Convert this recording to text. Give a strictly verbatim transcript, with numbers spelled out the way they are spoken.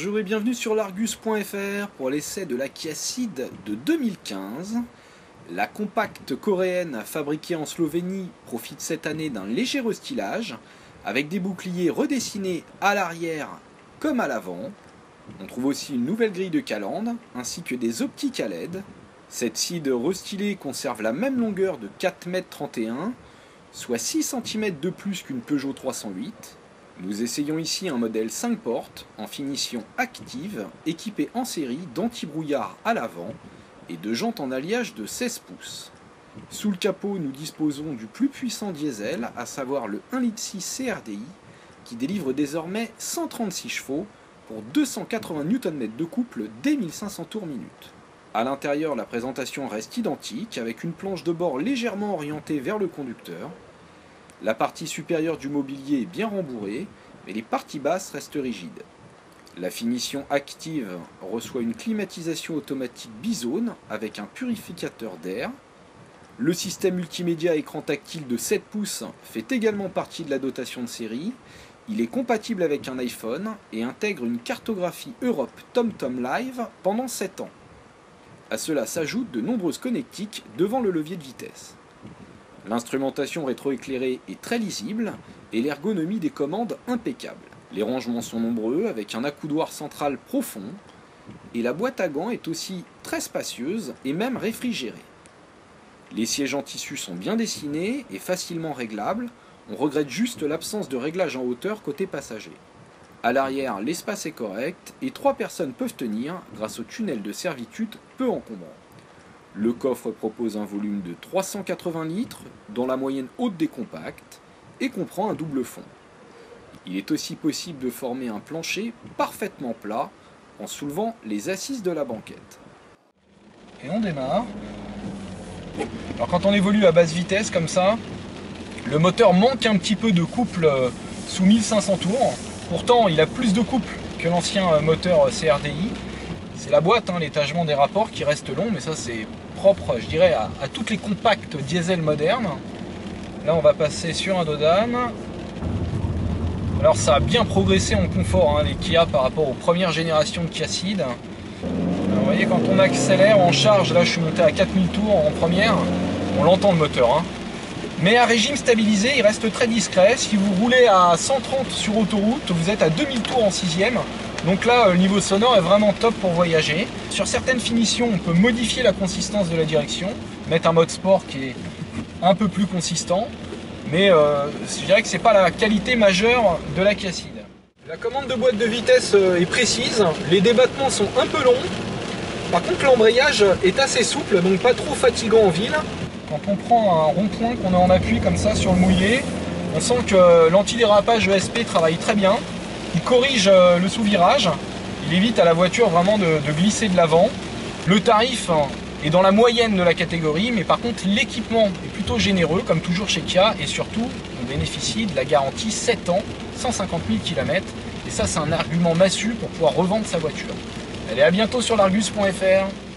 Bonjour et bienvenue sur l'Argus point F R pour l'essai de la Kia Ceed de deux mille quinze. La compacte coréenne fabriquée en Slovénie profite cette année d'un léger restylage avec des boucliers redessinés à l'arrière comme à l'avant. On trouve aussi une nouvelle grille de calandre ainsi que des optiques à L E D. Cette Ceed restylée conserve la même longueur de quatre mètres trente et un, soit six centimètres de plus qu'une Peugeot trois cent huit. Nous essayons ici un modèle cinq portes en finition active, équipé en série d'anti-brouillard à l'avant et de jantes en alliage de seize pouces. Sous le capot, nous disposons du plus puissant diesel, à savoir le un virgule six litres C R D I, qui délivre désormais cent trente-six chevaux pour deux cent quatre-vingts newton-mètres de couple dès mille cinq cents tours minute. À l'intérieur, la présentation reste identique, avec une planche de bord légèrement orientée vers le conducteur. La partie supérieure du mobilier est bien rembourrée, mais les parties basses restent rigides. La finition active reçoit une climatisation automatique bizone avec un purificateur d'air. Le système multimédia écran tactile de sept pouces fait également partie de la dotation de série. Il est compatible avec un iPhone et intègre une cartographie Europe TomTom Live pendant sept ans. À cela s'ajoutent de nombreuses connectiques devant le levier de vitesse. L'instrumentation rétroéclairée est très lisible et l'ergonomie des commandes impeccable. Les rangements sont nombreux avec un accoudoir central profond et la boîte à gants est aussi très spacieuse et même réfrigérée. Les sièges en tissu sont bien dessinés et facilement réglables, on regrette juste l'absence de réglage en hauteur côté passager. À l'arrière, l'espace est correct et trois personnes peuvent tenir grâce au tunnel de servitude peu encombrant. Le coffre propose un volume de trois cent quatre-vingts litres, dont la moyenne haute des compacts, et comprend un double fond. Il est aussi possible de former un plancher parfaitement plat en soulevant les assises de la banquette. Et on démarre. Alors quand on évolue à basse vitesse comme ça, le moteur manque un petit peu de couple sous mille cinq cents tours. Pourtant, il a plus de couple que l'ancien moteur C R D I. C'est la boîte, hein, l'étagement des rapports qui reste long, mais ça c'est propre, je dirais, à, à toutes les compacts diesel modernes. Là, on va passer sur un Dodane. Alors, ça a bien progressé en confort, hein, les Kia par rapport aux premières générations de Kia Ceed. Alors, vous voyez, quand on accélère, on charge, là je suis monté à quatre mille tours en première, on l'entend le moteur. Hein. Mais à régime stabilisé, il reste très discret. Si vous roulez à cent trente sur autoroute, vous êtes à deux mille tours en sixième. Donc là, le niveau sonore est vraiment top pour voyager. Sur certaines finitions, on peut modifier la consistance de la direction, mettre un mode sport qui est un peu plus consistant. Mais euh, je dirais que ce n'est pas la qualité majeure de la Kia Ceed. La commande de boîte de vitesse est précise, les débattements sont un peu longs. Par contre, l'embrayage est assez souple, donc pas trop fatigant en ville. Quand on prend un rond-point qu'on a en appui comme ça sur le mouillé, on sent que l'antidérapage E S P travaille très bien. Il corrige le sous-virage, il évite à la voiture vraiment de, de glisser de l'avant. Le tarif est dans la moyenne de la catégorie, mais par contre l'équipement est plutôt généreux, comme toujours chez Kia, et surtout on bénéficie de la garantie sept ans, cent cinquante mille kilomètres, et ça c'est un argument massue pour pouvoir revendre sa voiture. Allez, à bientôt sur l'Argus point F R.